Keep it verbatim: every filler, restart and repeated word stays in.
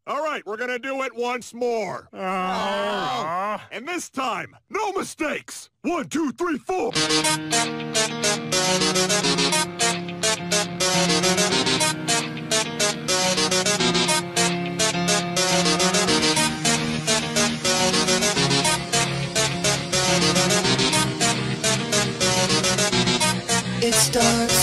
All right, we're gonna do it once more. Oh. And this time, no mistakes. One, two, three, four. It starts